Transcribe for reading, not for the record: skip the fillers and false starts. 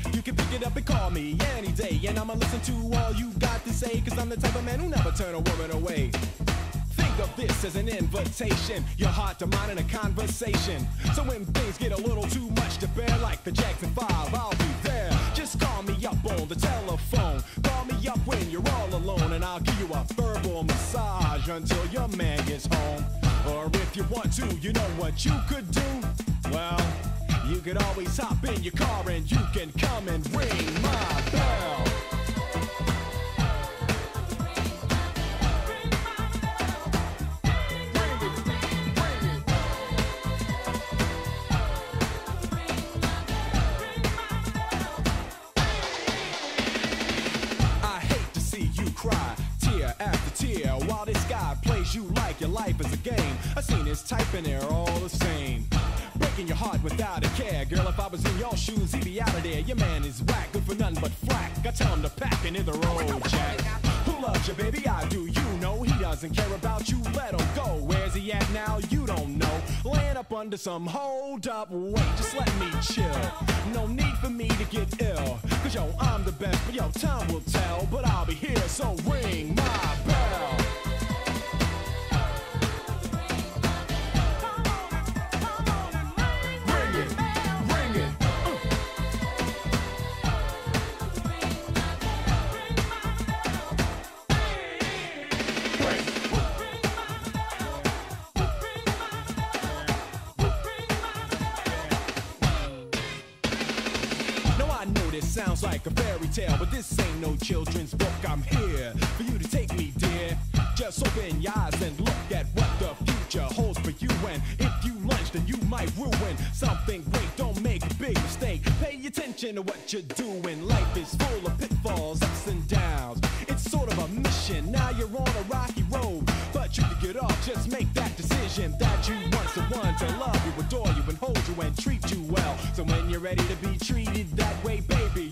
You can pick it up and call me any day, and I'ma listen to all you got to say, cause I'm the type of man who never turn a woman away. Think of this as an invitation, your heart to mine in a conversation. So when things get a little too much to bear, like the Jackson 5, I'll be there. Just call me up on the telephone. Call me up when you're all alone, and I'll give you a verbal massage until your man gets home. Or if you want to, you know what you could do? Well, you could always hop in your car and you can come and ring my bell. Cry, tear after tear, while this guy plays you like your life is a game. I seen his type and they're all the same. Breaking your heart without a care. Girl, if I was in your shoes, he'd be out of there. Your man is whack, good for nothing but flack. I tell him to pack and hit the road, Jack. Who loves you, baby? I do. You know he doesn't care about you. Let him go. Where's he at now? You don't know. Laying up under some hold up. Wait, just let me chill. No need for me to get ill. Cause yo, I'm the best, but yo, time will tell. But I'll be here, so ring my bell. Sounds like a fairy tale, but this ain't no children's book. I'm here for you to take me, dear. Just open your eyes and look at what the future holds for you. And if you lunge, then you might ruin something great. Don't make a big mistake. Pay attention to what you're doing. Life is full of pitfalls, ups and downs. It's sort of a mission. Now you're on a rocky road, but you can get off. Just make that decision that you want someone to love you, adore you, and hold you and treat you well. So when you're ready to be treated that way, baby,